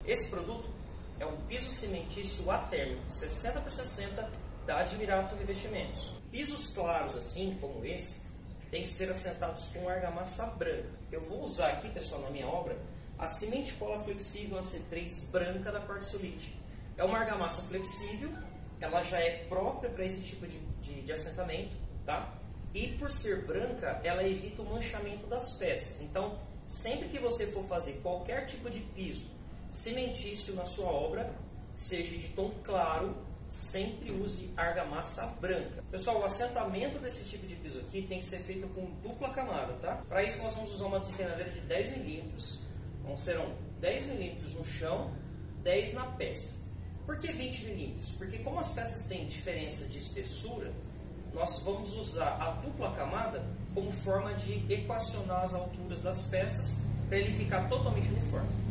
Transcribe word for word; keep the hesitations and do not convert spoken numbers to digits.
Esse produto é um piso cimentício atérmico, sessenta por sessenta da Admirato Revestimentos. Pisos claros assim, como esse, tem que ser assentados com argamassa branca. Eu vou usar aqui, pessoal, na minha obra, a Cimente Cola Flexível A C três branca da Quartzolite. É uma argamassa flexível, ela já é própria para esse tipo de, de, de assentamento, tá? E por ser branca, ela evita o manchamento das peças. Então, sempre que você for fazer qualquer tipo de piso cimentício na sua obra, seja de tom claro, sempre use argamassa branca. Pessoal, o assentamento desse tipo de piso aqui tem que ser feito com dupla camada, tá? Para isso nós vamos usar uma desempenadeira de dez milímetros. Então serão dez milímetros no chão, dez na peça. Por que vinte milímetros? Porque como as peças têm diferença de espessura, nós vamos usar a dupla camada como forma de equacionar as alturas das peças para ele ficar totalmente uniforme.